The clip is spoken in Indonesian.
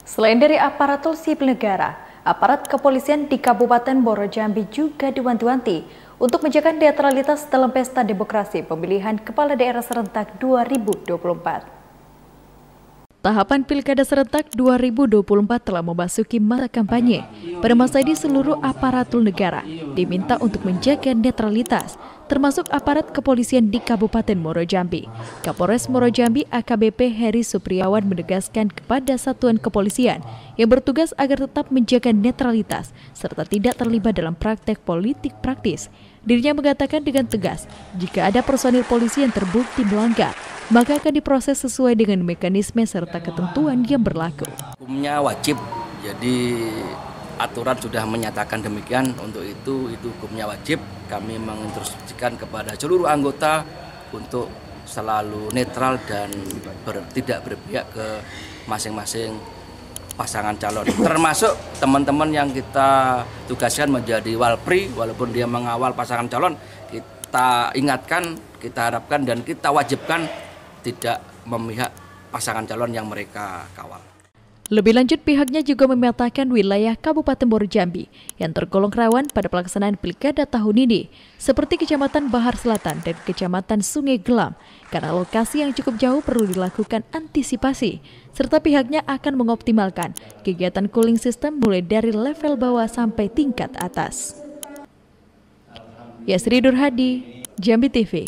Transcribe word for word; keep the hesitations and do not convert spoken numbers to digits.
Selain dari aparatur sipil negara, aparat kepolisian di Kabupaten Muaro Jambi juga diwanti-wanti untuk menjaga netralitas dalam pesta demokrasi pemilihan kepala daerah serentak dua ribu dua puluh empat. Tahapan Pilkada serentak dua ribu dua puluh empat telah memasuki masa kampanye. Pada masa ini seluruh aparatur negara diminta untuk menjaga netralitas, termasuk aparat kepolisian di Kabupaten Muaro Jambi. Kapolres Muaro Jambi A K B P Heri Supriawan menegaskan kepada satuan kepolisian yang bertugas agar tetap menjaga netralitas serta tidak terlibat dalam praktek politik praktis. Dirinya mengatakan dengan tegas, jika ada personil polisi yang terbukti melanggar, maka akan diproses sesuai dengan mekanisme serta ketentuan yang berlaku. Hukumnya wajib, jadi aturan sudah menyatakan demikian. Untuk itu, itu hukumnya wajib. Kami menginstruksikan kepada seluruh anggota untuk selalu netral dan ber, tidak berpihak ke masing-masing pasangan calon. Termasuk teman-teman yang kita tugaskan menjadi walpri, walaupun dia mengawal pasangan calon, kita ingatkan, kita harapkan dan kita wajibkan tidak memihak pasangan calon yang mereka kawal. Lebih lanjut, pihaknya juga memetakan wilayah Kabupaten Muaro Jambi yang tergolong rawan pada pelaksanaan pilkada tahun ini, seperti Kecamatan Bahar Selatan dan Kecamatan Sungai Gelam, karena lokasi yang cukup jauh perlu dilakukan antisipasi, serta pihaknya akan mengoptimalkan kegiatan cooling system mulai dari level bawah sampai tingkat atas. Yasri Durhadi, Jambi T V.